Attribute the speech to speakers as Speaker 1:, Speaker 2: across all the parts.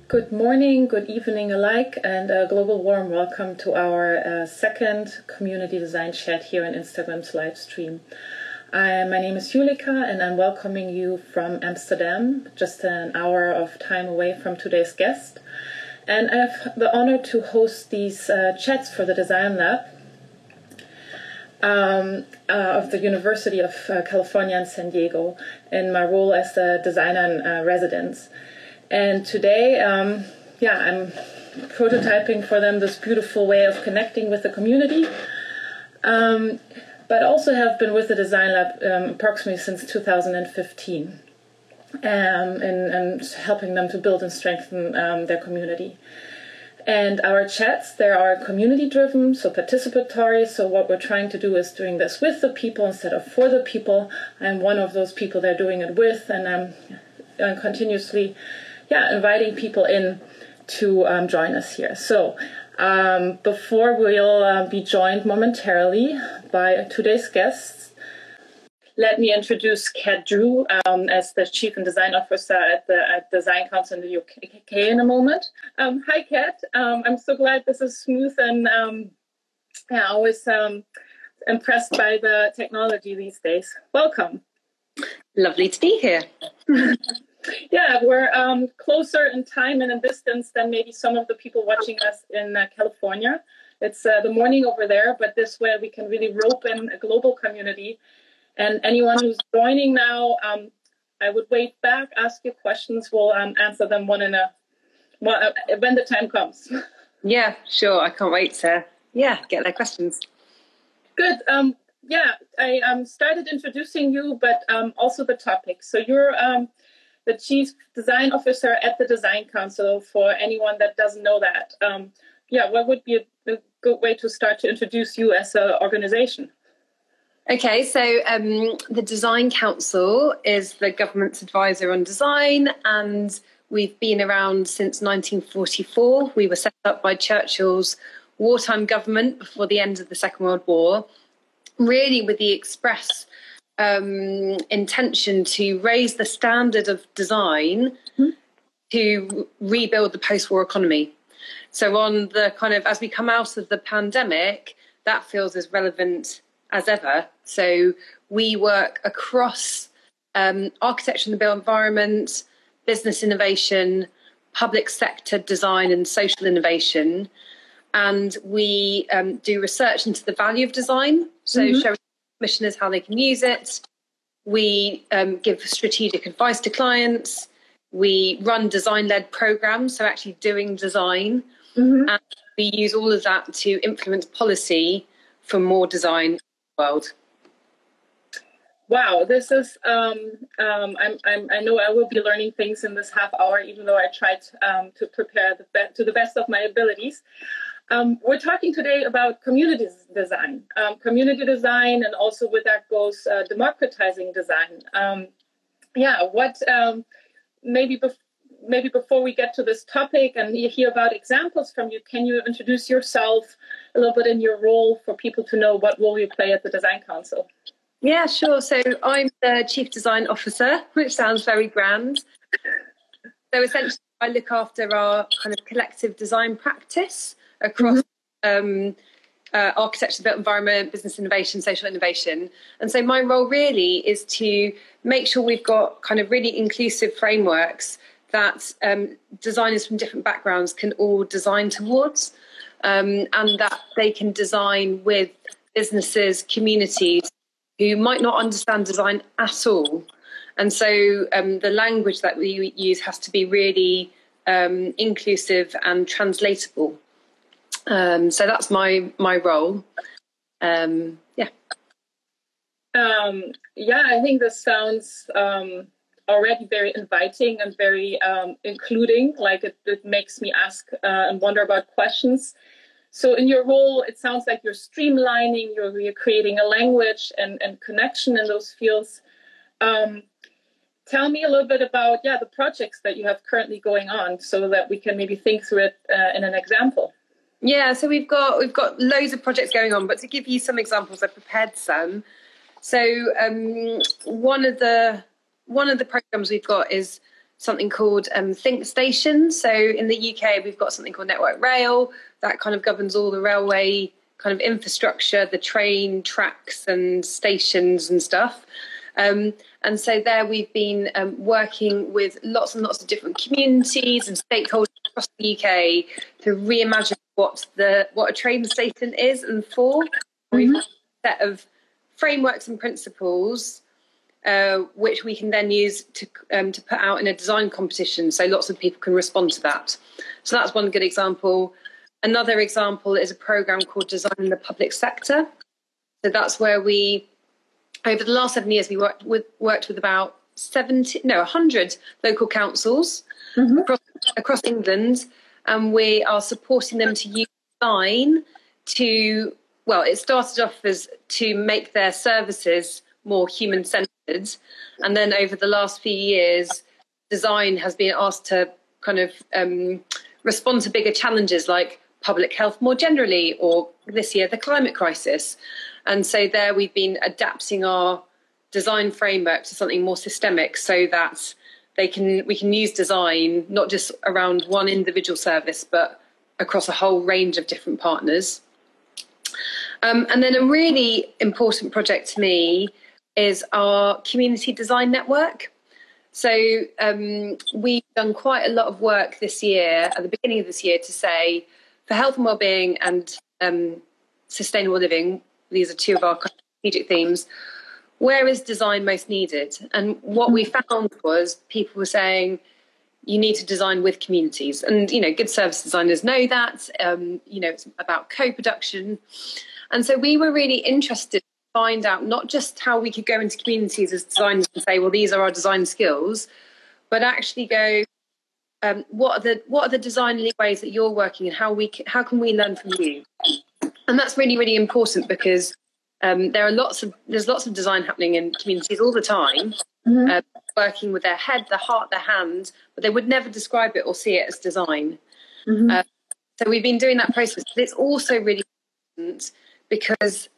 Speaker 1: Good morning, good evening alike, and a global warm welcome to our second community design chat here on Instagram's live stream. My name is Julika, and I'm welcoming you from Amsterdam, just an hour of time away from today's guest. And I have the honor to host these chats for the Design Lab of the University of California in San Diego in my role as a designer in residence. And today, I'm prototyping for them this beautiful way of connecting with the community, but also have been with the Design Lab approximately since 2015, and helping them to build and strengthen their community. And our chats, they are community-driven, so participatory. So what we're trying to do is doing this with the people instead of for the people. I'm one of those people they're doing it with, and I'm continuously inviting people in to join us here. So before we'll be joined momentarily by today's guests, let me introduce Kat Drew as the Chief and Design Officer at the Design Council in the UK in a moment. Hi, Kat. I'm so glad this is smooth, and always impressed by the technology these days. Welcome.
Speaker 2: Lovely to be here.
Speaker 1: Yeah, we're closer in time and in distance than maybe some of the people watching us in California. It's the morning over there, but this way we can really rope in a global community. And anyone who's joining now, I would wait back, ask your questions. We'll answer them when the time comes.
Speaker 2: Yeah, sure. I can't wait to get their questions.
Speaker 1: Good. I started introducing you, but also the topic. So you're the Chief Design Officer at the Design Council, for anyone that doesn't know that. What would be a good way to start to introduce you as an organization?
Speaker 2: Okay, so the Design Council is the government's advisor on design, and we've been around since 1944. We were set up by Churchill's wartime government before the end of the Second World War, really with the express intention to raise the standard of design to rebuild the post-war economy. So on the as we come out of the pandemic, that feels as relevant as ever. So we work across architecture and the built environment, business innovation, public sector design and social innovation. And we do research into the value of design, so showing commissioners how they can use it. We give strategic advice to clients. We run design-led programs, so actually doing design. And we use all of that to influence policy for more design in the world.
Speaker 1: Wow, this is, I know I will be learning things in this half hour, even though I tried to prepare to the best of my abilities. We're talking today about community design, and also with that goes democratizing design. Maybe before we get to this topic and you hear about examples from you, can you introduce yourself a little bit in your role for people to know what role you play at the Design Council?
Speaker 2: Yeah, sure. So I'm the Chief Design Officer, which sounds very grand. So essentially, I look after our collective design practice across architecture, built environment, business innovation, social innovation. And so my role really is to make sure we've got really inclusive frameworks that designers from different backgrounds can all design towards, and that they can design with businesses, communities who might not understand design at all. And so the language that we use has to be really inclusive and translatable. So that's my role. I
Speaker 1: think this sounds already very inviting and very including. Like it makes me ask and wonder about questions. So in your role, it sounds like you're streamlining, you're creating a language and connection in those fields. Tell me a little bit about the projects that you have currently going on, so that we can maybe think through it in an example.
Speaker 2: Yeah, so we've got loads of projects going on, but to give you some examples, I prepared some. So one of the programs we've got is something called Think Station. So in the UK, we've got something called Network Rail that kind of governs all the railway kind of infrastructure, the train tracks and stations and stuff. And so there we've been working with lots and lots of different communities and stakeholders across the UK to reimagine what a train station is and for. We've got a set of frameworks and principles which we can then use to put out in a design competition, so lots of people can respond to that. So that's one good example. Another example is a programme called Design in the Public Sector. So that's where over the last 7 years, we worked with about 100 local councils across England, and we are supporting them to use design to, well, it started off as to make their services more human-centred, and then over the last few years, design has been asked to kind of respond to bigger challenges like public health more generally, or this year, the climate crisis. And so there we've been adapting our design framework to something more systemic so that we can use design not just around one individual service, but across a whole range of different partners. And then a really important project to me is our community design network. So we've done quite a lot of work this year, at the beginning of this year, to say for health and wellbeing and sustainable living, these are two of our strategic themes, where is design most needed? And what we found was people were saying, you need to design with communities. And, you know, good service designers know that, you know, it's about co-production. And so we were really interested to find out not just how we could go into communities as designers and say, well, these are our design skills, but actually go, what are the design ways that you're working and how can we learn from you? And that's really, really important because there's lots of design happening in communities all the time, working with their head, their heart, their hand, but they would never describe it or see it as design. So we've been doing that process, but it's also really important because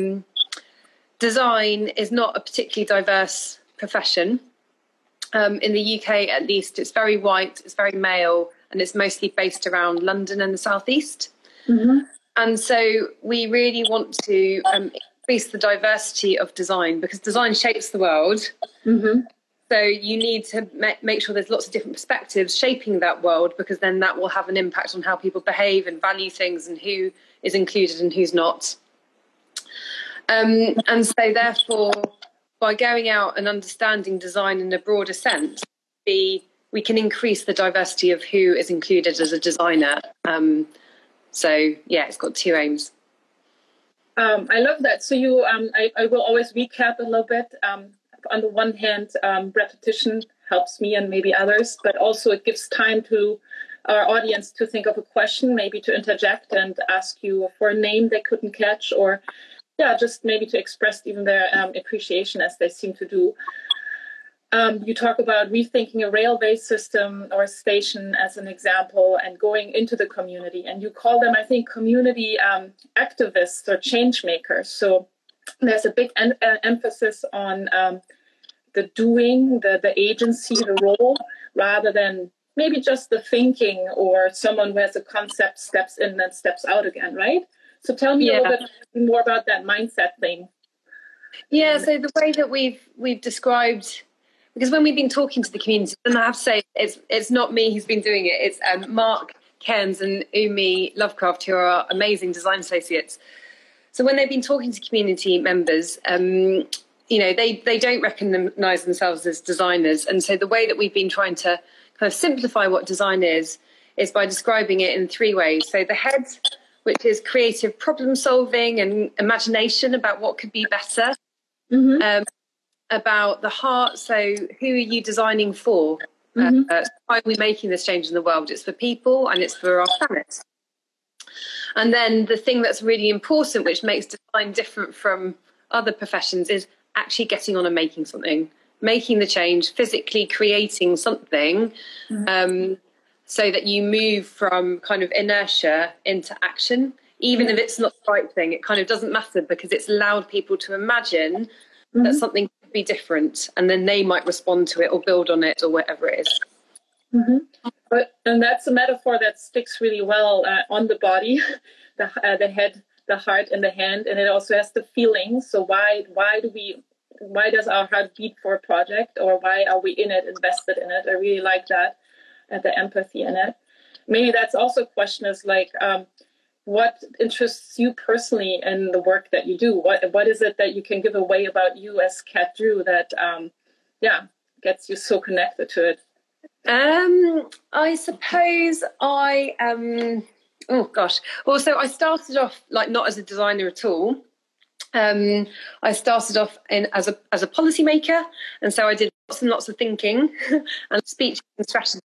Speaker 2: design is not a particularly diverse profession. In the UK, at least, it's very white, it's very male, and it's mostly based around London and the southeast. And so we really want to increase the diversity of design because design shapes the world. So you need to make sure there's lots of different perspectives shaping that world, because then that will have an impact on how people behave and value things and who is included and who's not. And so therefore, by going out and understanding design in a broader sense, we can increase the diversity of who is included as a designer. So, yeah, it's got two aims.
Speaker 1: I love that. So I will always recap a little bit. On the one hand, repetition helps me and maybe others, but also it gives time to our audience to think of a question, maybe to interject and ask you for a name they couldn't catch, or just maybe to express even their appreciation as they seem to do. You talk about rethinking a railway system or a station as an example and going into the community. And you call them, I think, community activists or change makers. So there's a big emphasis on the doing, the agency, the role, rather than maybe just the thinking or someone who has a concept steps in and steps out again, right? So tell me a little bit more about that mindset thing.
Speaker 2: Yeah, so the way that we've described, because when we've been talking to the community, and I have to say, it's not me who's been doing it, it's Mark Cairns and Umi Lovecraft, who are our amazing design associates. So when they've been talking to community members, you know, they don't recognise themselves as designers. And so the way that we've been trying to kind of simplify what design is by describing it in three ways. So the head, which is creative problem solving and imagination about what could be better. About the heart, so who are you designing for? Why are we making this change in the world? It's for people and it's for our planet. And then the thing that's really important, which makes design different from other professions, is actually getting on and making something, making the change, physically creating something, so that you move from kind of inertia into action. Even if it's not the right thing, it kind of doesn't matter because it's allowed people to imagine that something could be different, and then they might respond to it or build on it or whatever it is.
Speaker 1: And that's a metaphor that sticks really well on the body, the head, the heart, and the hand, and it also has the feeling. So why does our heart beat for a project, or why are we in it, invested in it? I really like that, the empathy in it. Maybe that's also a question is like, what interests you personally in the work that you do? What is it that you can give away about you as Kat Drew that, gets you so connected to it?
Speaker 2: I suppose oh gosh. Well, so I started off like not as a designer at all. I started off as a policymaker, and so I did lots and lots of thinking and speech and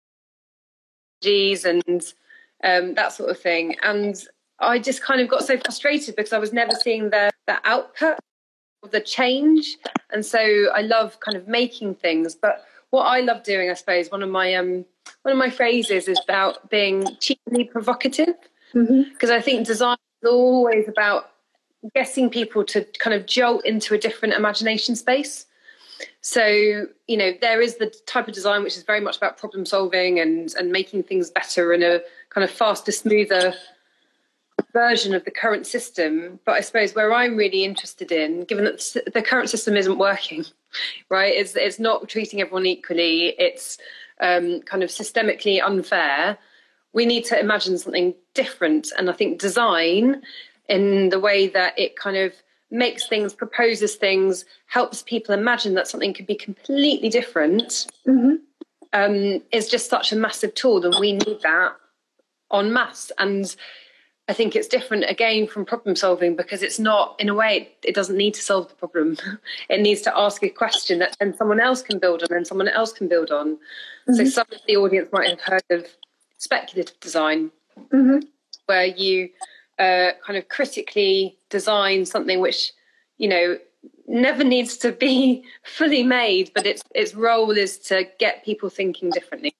Speaker 2: strategies and that sort of thing. And I just kind of got so frustrated because I was never seeing the output of the change. And so I love kind of making things, but what I love doing, I suppose, one of my phrases is about being cheaply provocative, because I think design is always about getting people to kind of jolt into a different imagination space. So, you know, there is the type of design which is very much about problem solving and making things better in a kind of faster, smoother version of the current system. But I suppose where I'm really interested in, given that the current system isn't working, right, it's not treating everyone equally, it's kind of systemically unfair, we need to imagine something different. And I think design, in the way that it kind of makes things, proposes things, helps people imagine that something could be completely different, is just such a massive tool, and we need that en masse. And I think it's different again from problem solving, because it's not, in a way, it doesn't need to solve the problem. It needs to ask a question that then someone else can build on, and someone else can build on. So some of the audience might have heard of speculative design, where you kind of critically design something which, you know, never needs to be fully made, but its role is to get people thinking differently.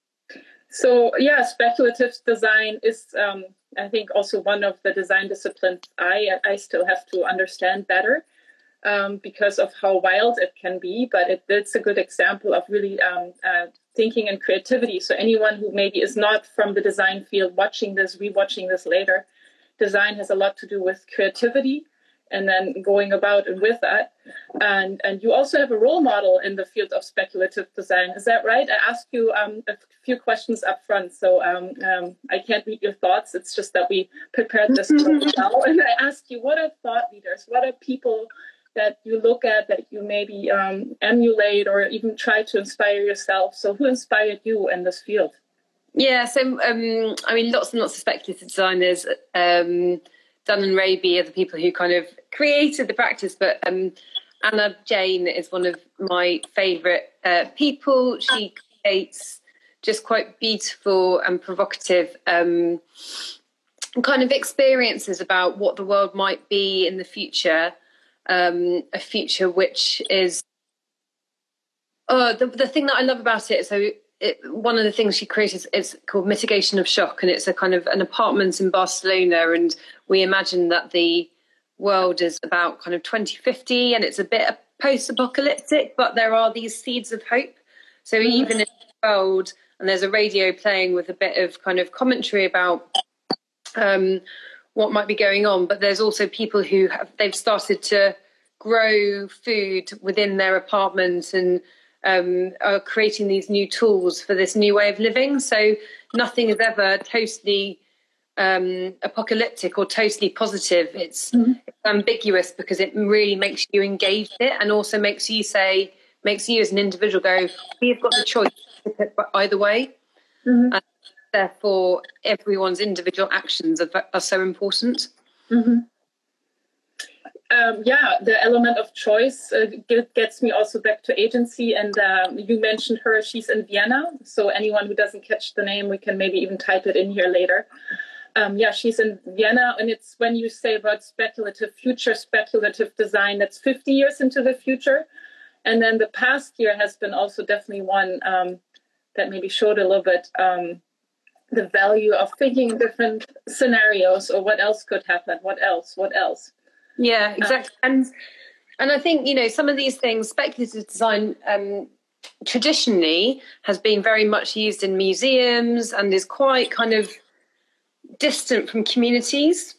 Speaker 1: So yeah, speculative design is, I think, also one of the design disciplines I still have to understand better, because of how wild it can be. But it's a good example of really thinking and creativity. So anyone who maybe is not from the design field watching this, rewatching this later, design has a lot to do with creativity and then going about and with that. And you also have a role model in the field of speculative design. Is that right? I asked you a few questions up front, so I can't read your thoughts. It's just that we prepared this now. And I asked you, what are thought leaders? What are people that you look at, that you maybe emulate or even try to inspire yourself? So who inspired you in this field?
Speaker 2: Yeah, so I mean, lots and lots of speculative designers. Dun and Raby are the people who kind of created the practice, but Anna Jane is one of my favourite people. She creates just quite beautiful and provocative kind of experiences about what the world might be in the future, a future which is the thing that I love about it. So one of the things she created is called Mitigation of Shock, and it's a kind of an apartment in Barcelona, and we imagine that the world is about kind of 2050, and it's a bit post-apocalyptic, but there are these seeds of hope. So even in the world, and there's a radio playing with a bit of kind of commentary about what might be going on, but there's also people who they've started to grow food within their apartment and are creating these new tools for this new way of living. So nothing is ever totally apocalyptic or totally positive. It's ambiguous, because it really makes you engage it, and also makes you as an individual go, we've got the choice to pick either way. And therefore everyone's individual actions are so important.
Speaker 1: The element of choice gets me also back to agency. And you mentioned her, she's in Vienna. So anyone who doesn't catch the name, we can maybe even type it in here later. She's in Vienna. And it's when you say about future speculative design, that's 50 years into the future. And then the past year has been also definitely one that maybe showed a little bit the value of thinking in different scenarios, or what else could happen, what else.
Speaker 2: Yeah, exactly. And I think, you know, some of these things, speculative design traditionally has been very much used in museums and is quite kind of distant from communities.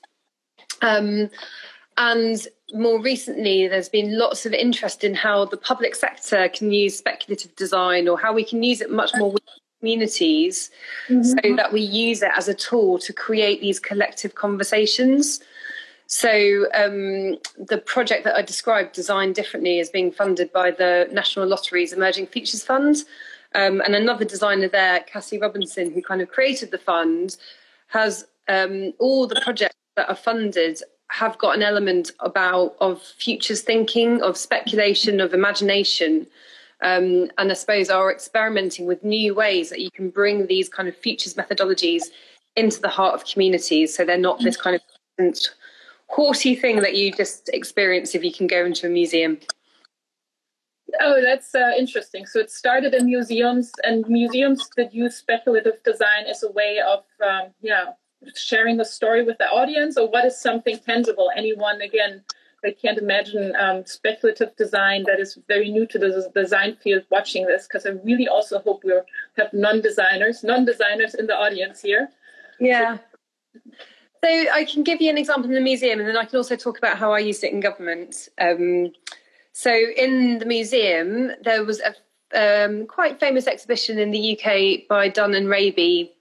Speaker 2: And more recently, there's been lots of interest in how the public sector can use speculative design, or how we can use it much more with communities, so that we use it as a tool to create these collective conversations. So the project that I described, Design Differently, is being funded by the National Lottery's Emerging Futures Fund. And another designer there, Cassie Robinson, who kind of created the fund, has all the projects that are funded have got an element of futures thinking, of speculation, of imagination, and I suppose are experimenting with new ways that you can bring these kind of futures methodologies into the heart of communities, so they're not this kind of haughty thing that you just experience if you can go into a museum.
Speaker 1: Oh, that's interesting. So it started in museums, and museums that use speculative design as a way of, sharing a story with the audience, or what is something tangible? Anyone, again, I can't imagine speculative design that is very new to the design field watching this, because I really also hope we'll have non-designers in the audience here.
Speaker 2: Yeah. So I can give you an example in the museum, and then I can also talk about how I used it in government. So in the museum, there was a quite famous exhibition in the UK by Dunn and Raby,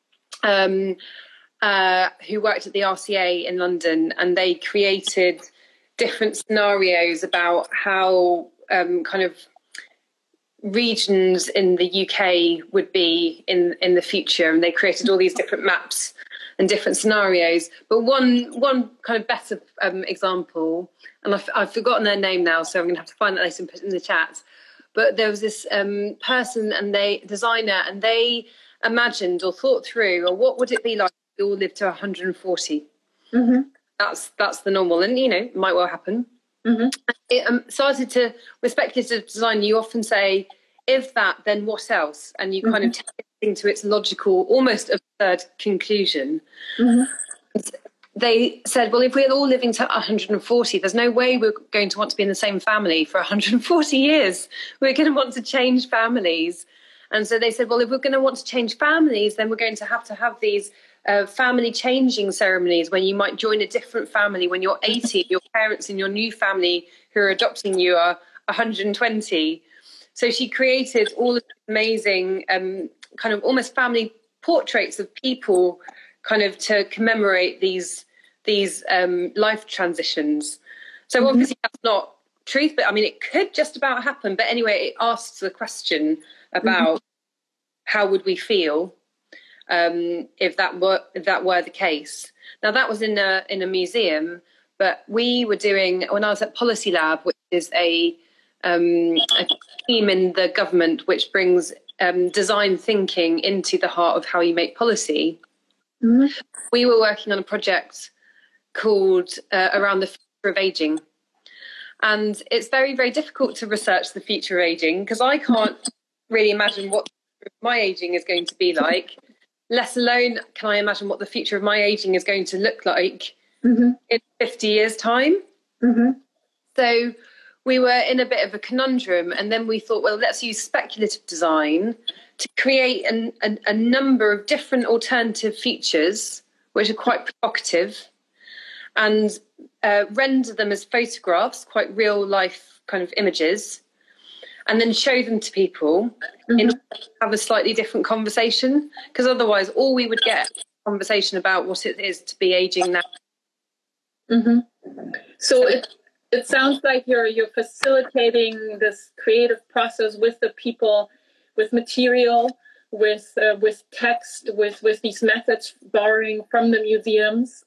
Speaker 2: who worked at the RCA in London, and they created different scenarios about how kind of regions in the UK would be in the future, and they created all these different maps and different scenarios. But one kind of better example, and I've forgotten their name now, so I'm going to have to find that later and put it in the chat. But there was this person and designer, and they imagined or thought through, or what would it be like if we all lived to 140? Mm-hmm. That's the normal, and it might well happen. Mm-hmm. It started to, with speculative design, you often say, if that, then what else? And you kind of take it to its logical, almost absurd conclusion. Mm-hmm. They said, well, if we're all living to 140, there's no way we're going to want to be in the same family for 140 years. We're going to want to change families. And so they said, well, if we're going to want to change families, then we're going to have these family changing ceremonies when you might join a different family. When you're 80, your parents in your new family who are adopting you are 120. So she created all of these amazing kind of almost family portraits of people, kind of to commemorate these life transitions. So obviously that's not truth, but I mean, it could just about happen. But anyway, it asks the question about how would we feel if that were the case. Now that was in a museum, but we were doing, when I was at Policy Lab, which is a team in the government which brings design thinking into the heart of how you make policy. Mm-hmm. We were working on a project called around the future of ageing. And it's very, very difficult to research the future of ageing, because I can't really imagine what my ageing is going to be like, let alone can I imagine what the future of my ageing is going to look like in 50 years' time. Mm-hmm. So we were in a bit of a conundrum, and then we thought, well, let's use speculative design to create a number of different alternative features, which are quite provocative, and render them as photographs, quite real life kind of images, and then show them to people in order to have a slightly different conversation, because otherwise all we would get is a conversation about what it is to be aging now.
Speaker 1: Mm-hmm. So it sounds like you're facilitating this creative process with the people, with material, with text, with these methods borrowing from the museums,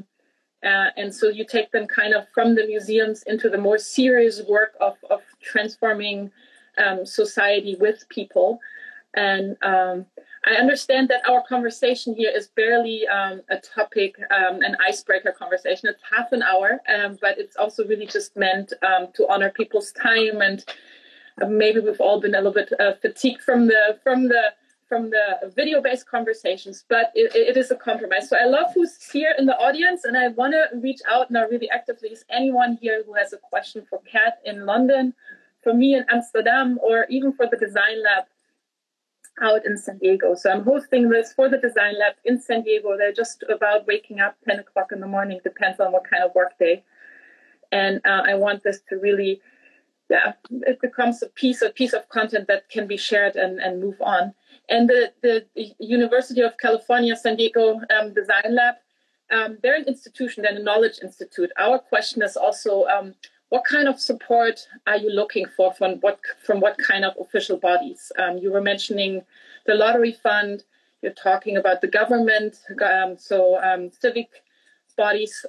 Speaker 1: and so you take them kind of from the museums into the more serious work of transforming society with people. And I understand that our conversation here is barely a topic, an icebreaker conversation. It's half an hour, but it's also really just meant to honor people's time. And maybe we've all been a little bit fatigued from the video-based conversations, but it is a compromise. So I love who's here in the audience, and I want to reach out now really actively. Is anyone here who has a question for Kat in London, for me in Amsterdam, or even for the Design Lab out in San Diego. So I'm hosting this for the Design Lab in San Diego. They're just about waking up 10 o'clock in the morning, depends on what kind of work day. And I want this to really, it becomes a piece of content that can be shared and move on. And the University of California, San Diego Design Lab, they're an institution, they're a knowledge institute. Our question is also, what kind of support are you looking for from what kind of official bodies? You were mentioning the lottery fund. You're talking about the government, civic bodies.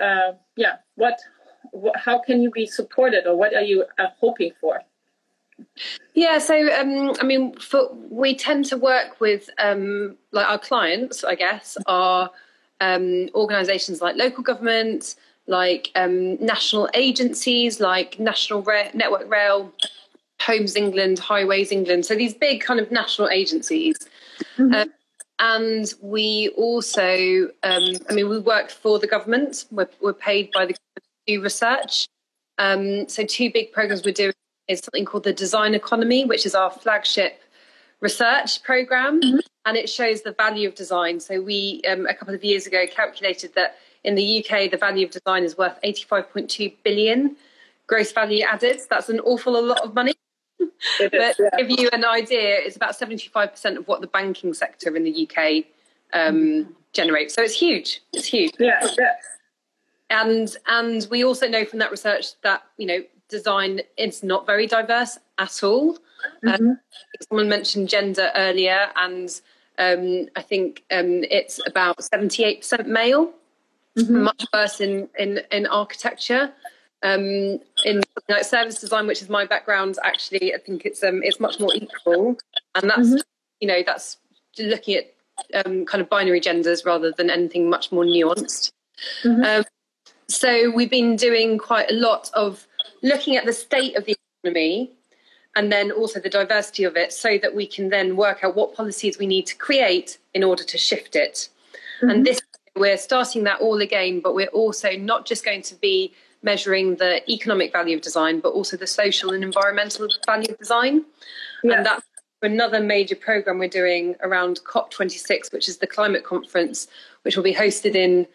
Speaker 1: How can you be supported, or what are you hoping for?
Speaker 2: Yeah, so we tend to work with like our clients, I guess, are organisations like local government, like national agencies like Network Rail, Homes England, Highways England. So these big kind of national agencies. Mm-hmm. And we also, we work for the government. We're paid by the government to do research. So two big programs we're doing is something called the Design Economy, which is our flagship research program. Mm-hmm. And it shows the value of design. So we, a couple of years ago, calculated that in the UK, the value of design is worth 85.2 billion gross value added. That's an awful lot of money. But to give you an idea, it's about 75% of what the banking sector in the UK generates. So it's huge. It's huge.
Speaker 1: Yeah.
Speaker 2: And we also know from that research that, design is not very diverse at all. Mm-hmm. Someone mentioned gender earlier, and I think it's about 78% male. Mm-hmm. Much worse in architecture. In service design, which is my background, actually, I think it's much more equal, and that's mm-hmm. That's looking at kind of binary genders rather than anything much more nuanced. Mm-hmm. So we've been doing quite a lot of looking at the state of the economy, and then also the diversity of it, so that we can then work out what policies we need to create in order to shift it. Mm-hmm. And we're starting that all again, but we're also not just going to be measuring the economic value of design, but also the social and environmental value of design. Yes. And that's another major program we're doing around COP26, which is the climate conference, which will be hosted in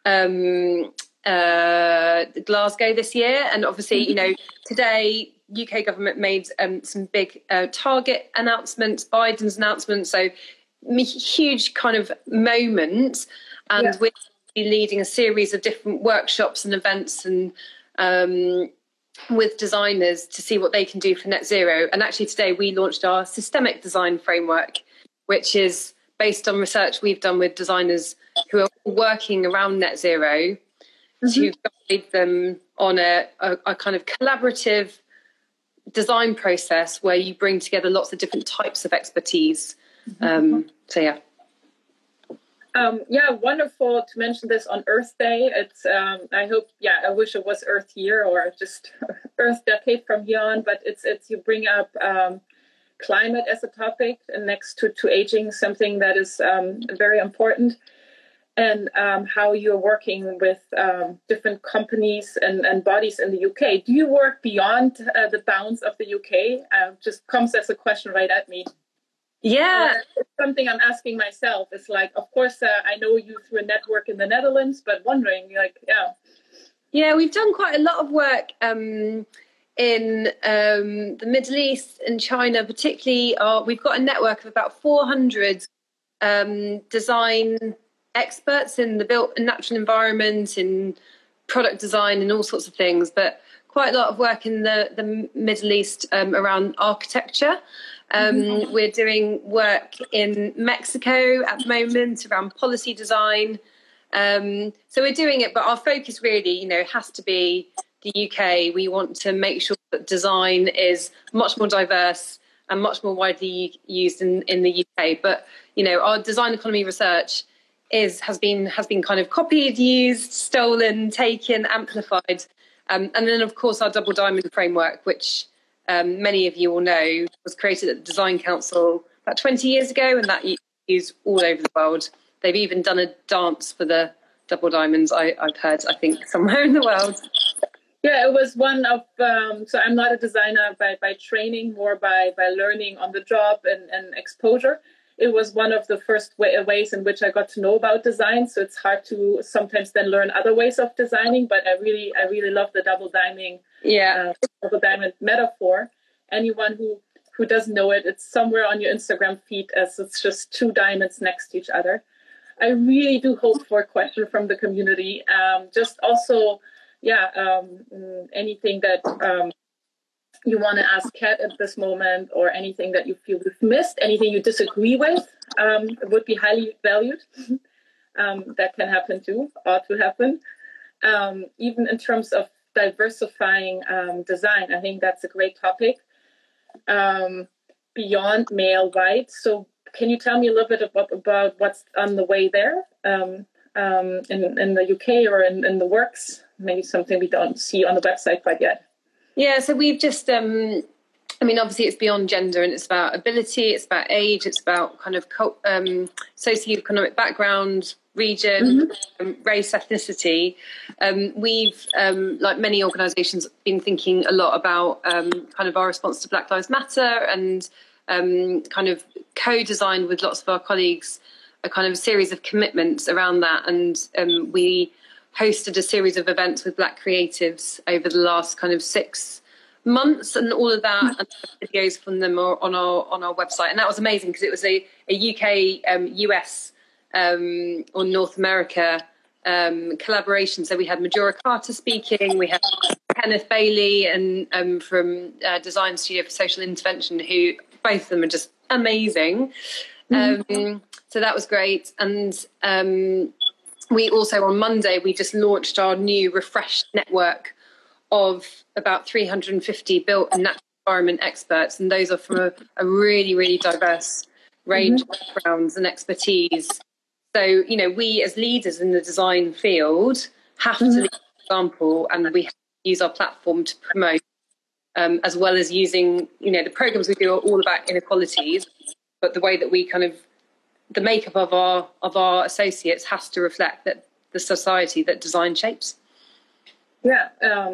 Speaker 2: Glasgow this year. And obviously, today, UK government made some big target announcements, Biden's announcement, so huge kind of moment. And we're leading a series of different workshops and events and with designers to see what they can do for net zero. And actually today we launched our systemic design framework, which is based on research we've done with designers who are working around net zero, mm-hmm. to guide them on a kind of collaborative design process where you bring together lots of different types of expertise. Mm-hmm. Wonderful to mention this on Earth Day. It's I wish it was Earth Year or just Earth Decade from here on, but it's you bring up climate as a topic, and next to aging, something that is very important, and how you're working with different companies and bodies in the UK. Do you work beyond the bounds of the UK? Just comes as a question right at me. Yeah, it's something I'm asking myself. It's like, of course, I know you through a network in the Netherlands, but wondering, Yeah, we've done quite a lot of work in the Middle East and China, particularly. We've got a network of about 400 design experts in the built and natural environment, in product design and all sorts of things, but quite a lot of work in the Middle East around architecture. Mm-hmm. We're doing work in Mexico at the moment around policy design. So we're doing it, but our focus really, has to be the UK. We want to make sure that design is much more diverse and much more widely used in the UK. But, our design economy research has been kind of copied, used, stolen, taken, amplified. And then, of course, our Double Diamond framework, which many of you will know, was created at the Design Council about 20 years ago, and that used all over the world. They've even done a dance for the Double Diamonds, I've heard, I think, somewhere in the world.
Speaker 1: Yeah, it was one of, so I'm not a designer by training, more by learning on the job and exposure. It was one of the first ways in which I got to know about design. So it's hard to sometimes then learn other ways of designing, but I really love the double diamond metaphor. Anyone who doesn't know it, it's somewhere on your Instagram feed as it's just two diamonds next to each other. I really do hope for a question from the community. Just also, anything that you want to ask Kat at this moment, or anything that you feel we've missed, anything you disagree with, would be highly valued. That can happen too, ought to happen. Even in terms of diversifying design, I think that's a great topic. Beyond male white. So can you tell me a little bit about what's on the way there in the UK or in the works? Maybe something we don't see on the website quite yet.
Speaker 2: Yeah, so we've just, obviously it's beyond gender, and it's about ability, it's about age, it's about kind of socioeconomic background, region, race, ethnicity. We've, like many organisations, been thinking a lot about kind of our response to Black Lives Matter, and kind of co-designed with lots of our colleagues a kind of a series of commitments around that. And we hosted a series of events with Black creatives over the last kind of 6 months, and all of that, and videos from them are on our website. And that was amazing because it was a UK, US, or North America collaboration. So we had Majora Carter speaking, we had Kenneth Bailey and from Design Studio for Social Intervention, who both of them are just amazing. So that was great. And we also, on Monday, we just launched our new refreshed network of about 350 built and natural environment experts. And those are from a really, really diverse range of backgrounds and expertise. So, you know, we as leaders in the design field have to lead by example, and we have to use our platform to promote, as well as using, you know, the programs we do are all about inequalities, but the way that we kind of, the makeup of our associates has to reflect that the society that design shapes.
Speaker 1: Yeah,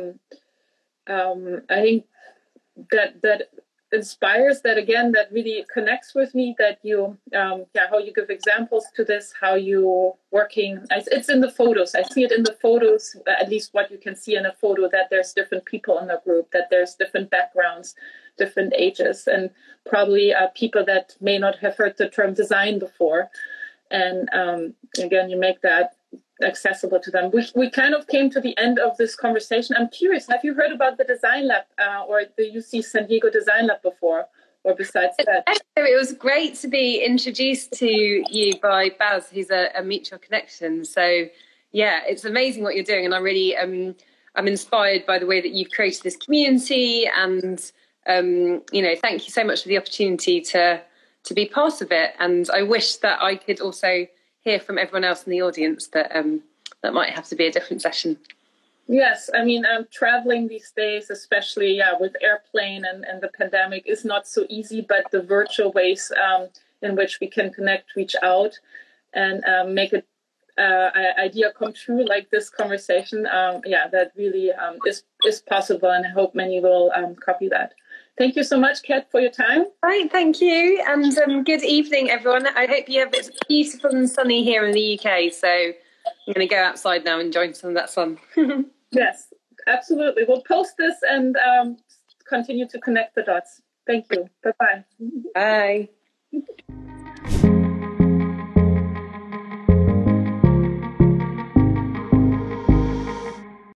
Speaker 1: I think that inspires, that again, that really connects with me, that you how you give examples to this, how you're working. It's in the photos. I see it in the photos, at least what you can see in a photo, that there's different people in the group, that there's different backgrounds, different ages, and probably people that may not have heard the term design before. And again, you make that accessible to them. We kind of came to the end of this conversation. I'm curious, have you heard about the Design Lab or the UC San Diego Design Lab before, or besides that?
Speaker 2: It was great to be introduced to you by Baz, who's a mutual connection. So yeah, it's amazing what you're doing, and I really I'm inspired by the way that you've created this community, and you know, thank you so much for the opportunity to be part of it. And I wish that I could also hear from everyone else in the audience that that might have to be a different session.
Speaker 1: Yes, I mean, traveling these days, especially with airplane and the pandemic, is not so easy, but the virtual ways in which we can connect, reach out, and make it idea come true, like this conversation, that really is possible, and I hope many will copy that. Thank you so much, Kat, for your time.
Speaker 2: Right, thank you, and good evening, everyone. I hope you have, it's beautiful and sunny here in the UK, so I'm going to go outside now and enjoy some of that sun.
Speaker 1: Yes, absolutely. We'll post this and continue to connect the dots. Thank you. Bye-bye.
Speaker 2: Bye.